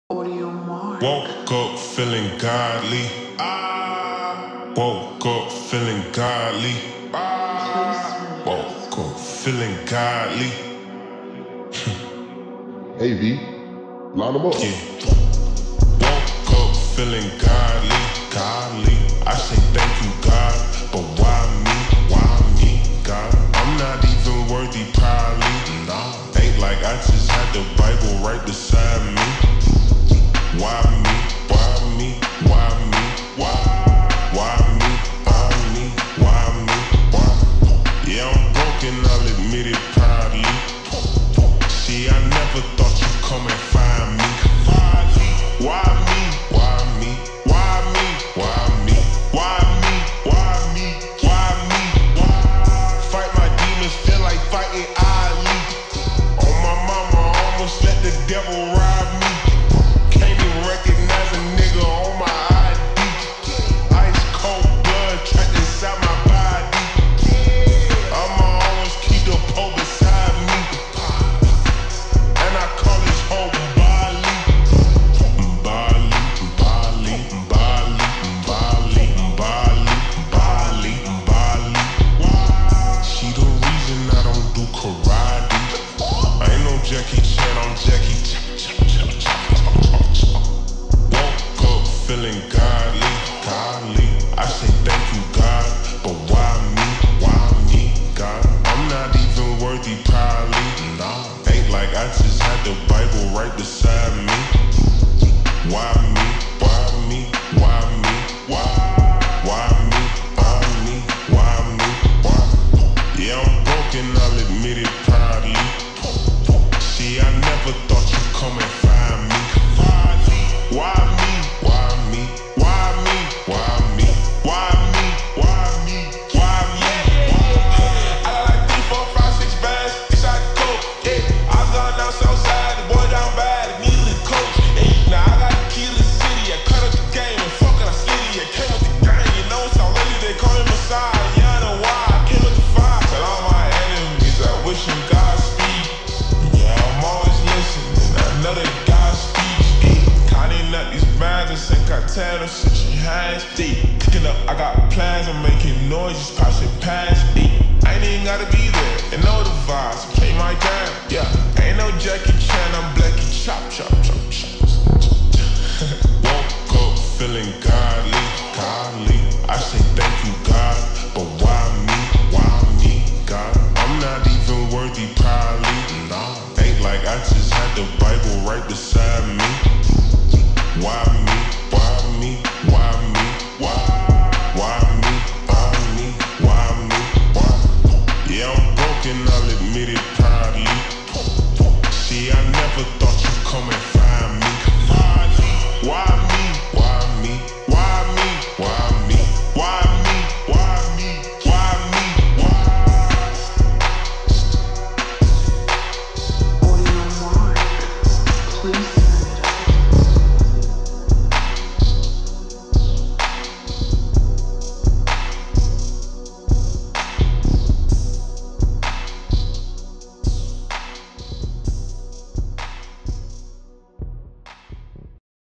Woke up feeling godly. Woke up feeling godly. Woke up feeling godly. Hey V, line them up. Yeah. Woke up feeling godly, godly. I say thank you, God, but why me? Why me, God? I'm not even worthy, probably. Nah, ain't like I just had the Bible right beside me. Why me? Why me? Why me? Why? Why me? Why me? Why me? Why? Yeah, I'm broken, I'll admit it proudly. See, I never thought you'd come and find me. Why me? Why me? Why me? Why me? Why me? Why me? Why me? Why? Fight my demons, feel like fighting Ali. On my mama, I almost let the devil rob me. Can't even recognize a nigga on my ID. Ice cold blood trapped inside my body. I'ma always keep the pole beside me. And I call this home Bali. Bali, Bali, Bali, Bali, Bali, Bali, Bali. She the reason I don't do karate. I ain't no Jackie Chan, I'm Jackie Chan. Woke up feeling godly, godly. I say thank you, God, but why me? Why me, God? I'm not even worthy, probably. Nah, ain't like I just had the Bible right beside me. Why me? Why me? Why me? Why? Why me? Why me? Why me? Why? Yeah, I'm broken, I'll admit it proudly. See, I never thought you'd come and find me. Why me? Why me? Why me? Why me? Why me? Why me? Why me? I got like 3, 4, 5, 6 bands inside the coat. Yeah, I gone down Southside, the boy down bad, needed a coach. Yeah, now I got the key to the city. I cut up the game and fuck it, I slitty. I came with the gang, you know it's all lady, they call me Messiah. Yeah, I know why. I came with the fire. Tell all my enemies I wish them Godspeed. Yeah, I'm always listening. I know that God speaks. Counting up these bands, I think I tell them switching hands. Cooking up, I got plans, I'm making noises, passing past. I ain't even gotta be there, and know the vibes. Play my game, yeah. Ain't no Jackie Chan, I'm Blackie. Chop, chop, chop, chop.